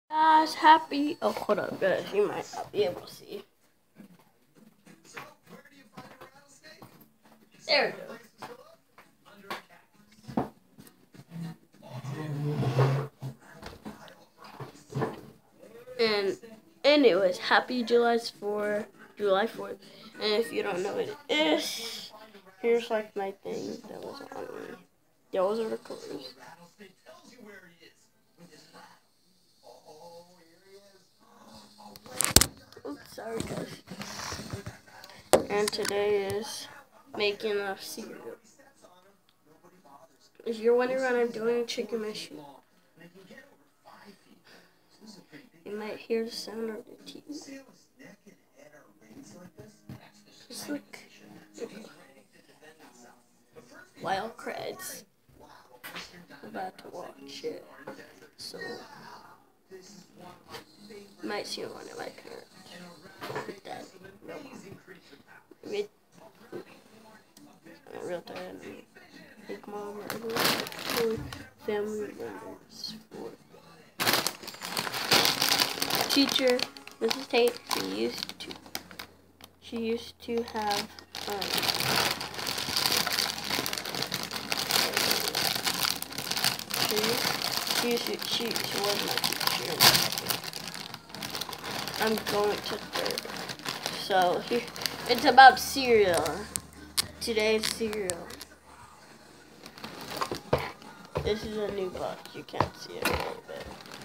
Guys, happy. Oh, hold up, guys. You might not be able to see. There we go. And anyways, happy July 4th. And if you don't know what it is, here's like my thing that was on me. Those are the colors. Oops, sorry guys. And today is making a cereal. If you're wondering what I'm doing, chicken mash, you might hear the sound of the teeth. Just look. Wild Creds. I'm about to watch it. So, you might see one of my parents. With that. Real dad. Big mom. Family members. Teacher, Mrs. Tate, she used to have, she was my teacher. I'm going to third. So, here, it's about cereal. Today's cereal. This is a new box. You can't see it a little bit.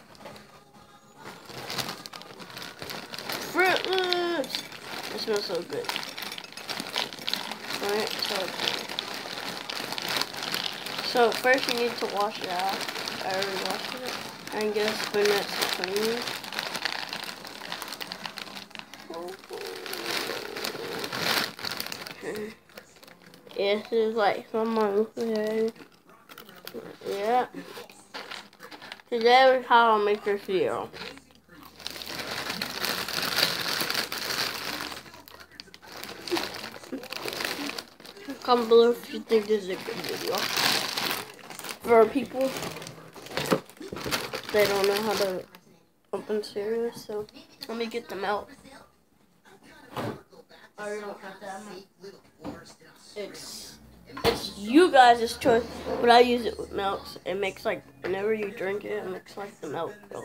Fruit Loops! It smells so good. Alright, so first you need to wash it out. I already washed it. And get a spoon that's clean. This is like someone said. Yeah. Today is how I'll make your cereal. Comment below if you think this is a good video. For people that don't know how to open cereal, so let me get the milk. I really don't have that much. It's you guys' choice, but I use it with milk. It makes like, whenever you drink it, it makes like the milk go.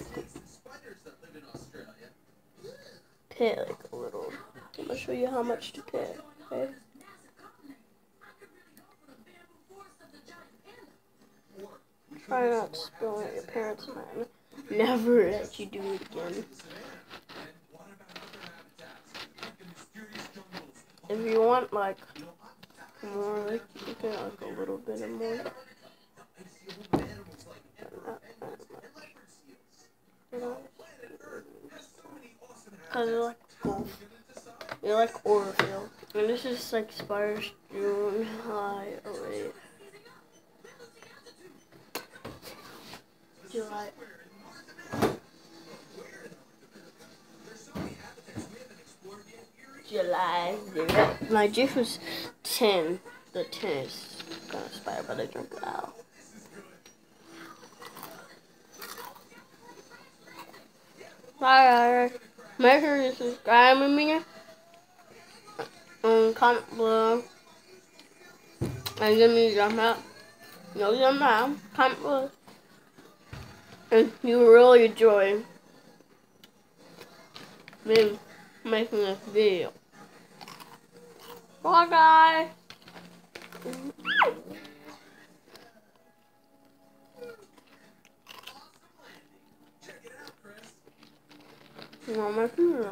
Pit like a little. I'm gonna show you how much to pit, okay? Try not to spill at your parents' mind. Never let you do it again. If you want like more, like you can like a little bit of more. But not that much. Cause you like both. You like Oreo. And this is like Spires June High. Oh wait. July. My juice was 10. The 10 is gonna expire, but I drink it out. Bye. Make sure you subscribe to me. Comment below. And give me a thumbs up. No thumbs down. Comment below. And you really enjoy me making this video. Bye guys. You want my food?